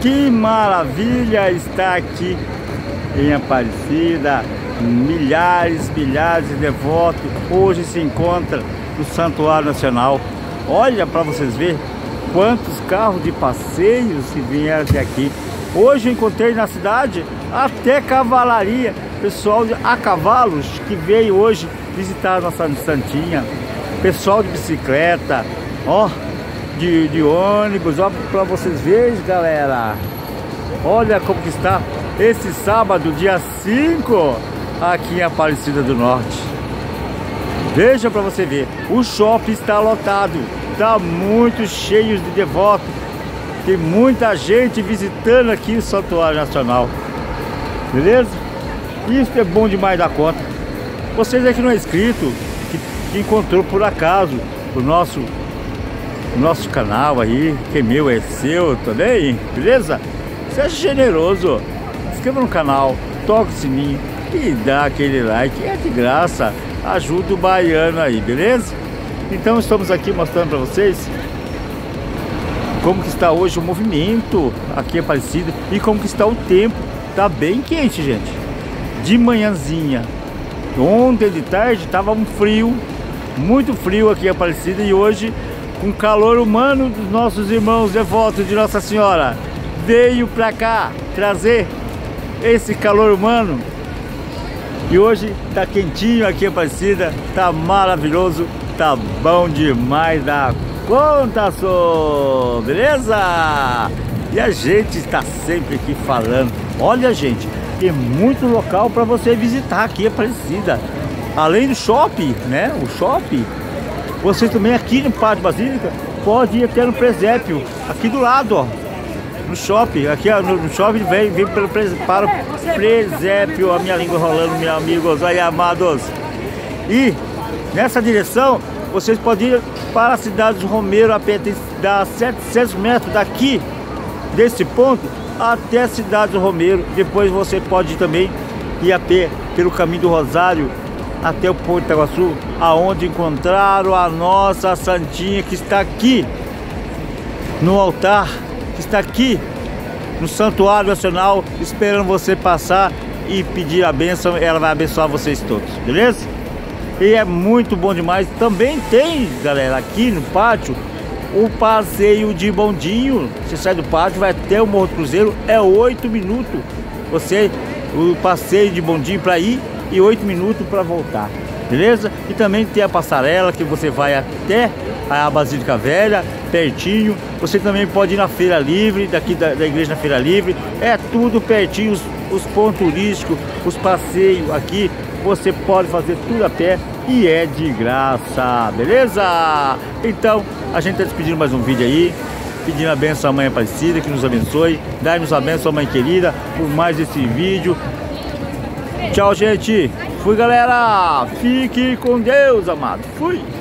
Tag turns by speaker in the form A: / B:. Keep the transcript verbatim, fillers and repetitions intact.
A: Que maravilha estar aqui em Aparecida. Milhares, milhares de devotos hoje se encontram no Santuário Nacional. Olha para vocês verem quantos carros de passeio se vieram até aqui. Hoje eu encontrei na cidade até cavalaria, pessoal a cavalos que veio hoje visitar a nossa Santinha. Pessoal de bicicleta, ó, de, de ônibus, ó, para vocês verem, galera. Olha como que está esse sábado, dia cinco, aqui em Aparecida do Norte. Veja para você ver, o shopping está lotado, está muito cheio de devotos. Tem muita gente visitando aqui o Santuário Nacional. Beleza? Isso é bom demais da conta. Vocês aí que não é inscrito, que, que encontrou por acaso o nosso, o nosso canal aí, que é meu, é seu também, beleza? Seja generoso, se inscreva no canal, toque o sininho e dá aquele like, é de graça, ajuda o baiano aí, beleza? Então estamos aqui mostrando para vocês como que está hoje o movimento aqui em Aparecida e como que está o tempo. Tá bem quente, gente, de manhãzinha. Ontem de tarde estava um frio, muito frio aqui em Aparecida, e hoje com calor humano dos nossos irmãos devotos de Nossa Senhora veio para cá trazer esse calor humano. E hoje tá quentinho aqui em Aparecida, tá maravilhoso, tá bom demais da conta, só, beleza? E a gente está sempre aqui falando. Olha, gente, tem muito local para você visitar aqui em Aparecida. Além do shopping, né? O shopping, você também aqui no Pátio Basílica pode ir até no presépio, aqui do lado, ó. No shopping, aqui ó, no shopping vem, vem pelo, para o presépio, a minha língua rolando, meus amigos aí amados. E nessa direção vocês podem ir para a cidade de Romero, a pé, dá setecentos metros daqui, desse ponto, até a cidade de Romero. Depois você pode também ir a pé pelo caminho do Rosário até o Porto de Itaguaçu, aonde encontraram a nossa Santinha, que está aqui no altar, que está aqui no Santuário Nacional, esperando você passar e pedir a bênção. Ela vai abençoar vocês todos, beleza? E é muito bom demais. Também tem, galera, aqui no pátio, o passeio de bondinho. Você sai do pátio, vai até o Morro do Cruzeiro, é oito minutos. Você, o passeio de bondinho para ir e oito minutos para voltar, beleza? E também tem a passarela que você vai até a Basílica Velha, pertinho. Você também pode ir na Feira Livre, daqui da, da igreja na Feira Livre. É tudo pertinho, os, os pontos turísticos, os passeios aqui. Você pode fazer tudo a pé e é de graça, beleza? Então, a gente está despedindo mais um vídeo aí, pedindo a bênção à Mãe Aparecida, que nos abençoe. Dai-nos a bênção, Mãe querida, por mais esse vídeo. Tchau, gente. Fui, galera. Fique com Deus, amado. Fui.